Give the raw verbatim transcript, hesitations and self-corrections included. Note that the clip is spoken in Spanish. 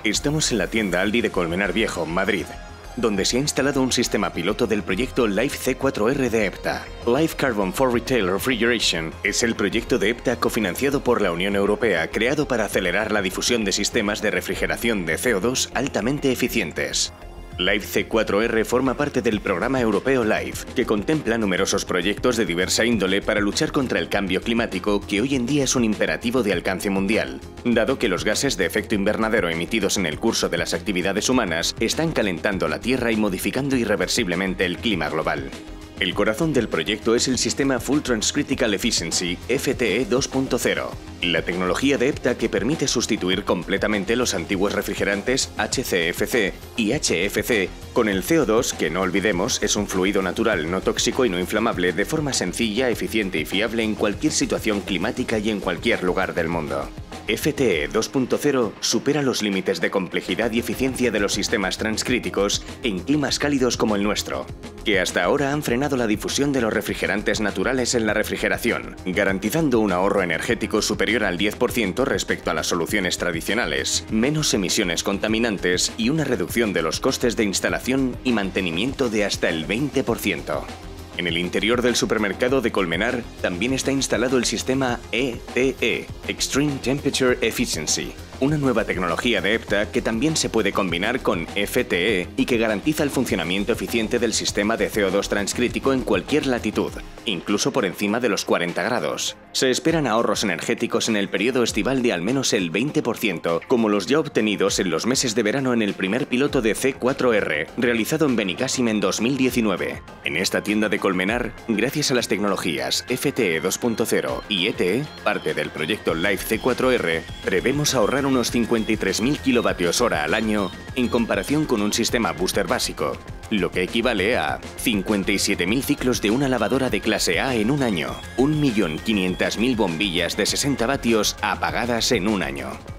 Estamos en la tienda Aldi de Colmenar Viejo, Madrid, donde se ha instalado un sistema piloto del proyecto Life C cuatro R de EPTA. Life Carbon for Retail Refrigeration es el proyecto de EPTA cofinanciado por la Unión Europea, creado para acelerar la difusión de sistemas de refrigeración de C O dos altamente eficientes. Life C cuatro R forma parte del programa europeo Life, que contempla numerosos proyectos de diversa índole para luchar contra el cambio climático, que hoy en día es un imperativo de alcance mundial, dado que los gases de efecto invernadero emitidos en el curso de las actividades humanas están calentando la Tierra y modificando irreversiblemente el clima global. El corazón del proyecto es el sistema Full Transcritical Efficiency F T E dos punto cero, la tecnología de EPTA que permite sustituir completamente los antiguos refrigerantes H C F C y H F C con el C O dos, que no olvidemos es un fluido natural no tóxico y no inflamable, de forma sencilla, eficiente y fiable en cualquier situación climática y en cualquier lugar del mundo. F T E dos punto cero supera los límites de complejidad y eficiencia de los sistemas transcríticos en climas cálidos como el nuestro, que hasta ahora han frenado la difusión de los refrigerantes naturales en la refrigeración, garantizando un ahorro energético superior al diez por ciento respecto a las soluciones tradicionales, menos emisiones contaminantes y una reducción de los costes de instalación y mantenimiento de hasta el veinte por ciento. En el interior del supermercado de Colmenar también está instalado el sistema E T E, Extreme Temperature Efficiency, una nueva tecnología de EPTA que también se puede combinar con F T E y que garantiza el funcionamiento eficiente del sistema de C O dos transcrítico en cualquier latitud, incluso por encima de los cuarenta grados. Se esperan ahorros energéticos en el periodo estival de al menos el veinte por ciento, como los ya obtenidos en los meses de verano en el primer piloto de C cuatro R, realizado en Benicàssim en dos mil diecinueve. En esta tienda de Colmenar, gracias a las tecnologías F T E dos punto cero y E T E, parte del proyecto Life C cuatro R, prevemos ahorrar unos cincuenta y tres mil kilovatios hora al año en comparación con un sistema booster básico, lo que equivale a cincuenta y siete mil ciclos de una lavadora de clase A en un año, un millón quinientas mil bombillas de sesenta vatios apagadas en un año.